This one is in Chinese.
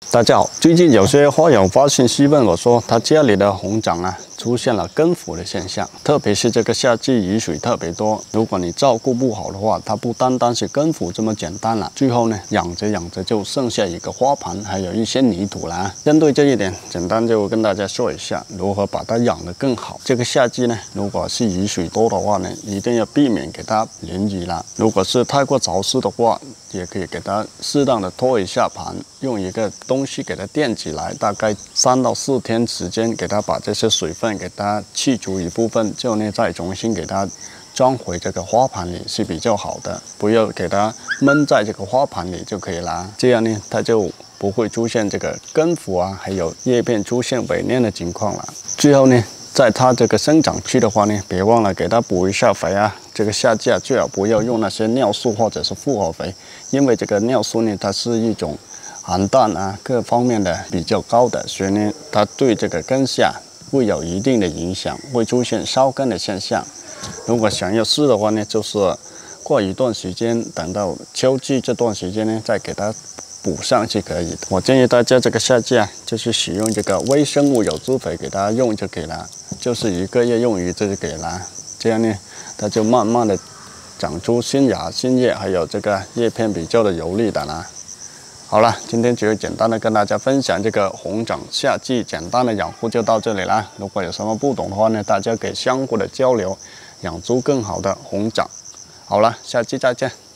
大家好，最近有些花友发信息问我说，他家里的红掌啊出现了根腐的现象，特别是这个夏季雨水特别多，如果你照顾不好的话，它不单单是根腐这么简单了，最后呢养着养着就剩下一个花盘，还有一些泥土了。针对这一点，简单就跟大家说一下如何把它养得更好。这个夏季呢，如果是雨水多的话呢，一定要避免给它淋雨了。如果是太过潮湿的话，也可以给它适当的拖一下盘，用一个东西给它垫起来，大概3到4天时间，给它把这些水分给它去除一部分，之后呢再重新给它装回这个花盘里是比较好的，不要给它闷在这个花盘里就可以了。这样呢，它就不会出现这个根腐啊，还有叶片出现萎蔫的情况了。最后呢，在它这个生长期的话呢，别忘了给它补一下肥啊。这个夏季啊，最好不要用那些尿素或者是复合肥，因为这个尿素呢，它是一种含氮啊各方面的比较高的，所以呢，它对这个根系会有一定的影响，会出现烧根的现象。如果想要试的话呢，就是过一段时间，等到秋季这段时间呢，再给它补上是可以的。我建议大家这个夏季啊，就是使用这个微生物有机肥给它用就可以了，就是1个月用一次就可以了。这样呢，它就慢慢的长出新芽、新叶，还有这个叶片比较的有力的啦。好了，今天只有简单的跟大家分享这个红掌夏季简单的养护就到这里啦。如果有什么不懂的话呢，大家可以相互的交流，养出更好的红掌。好了，下期再见。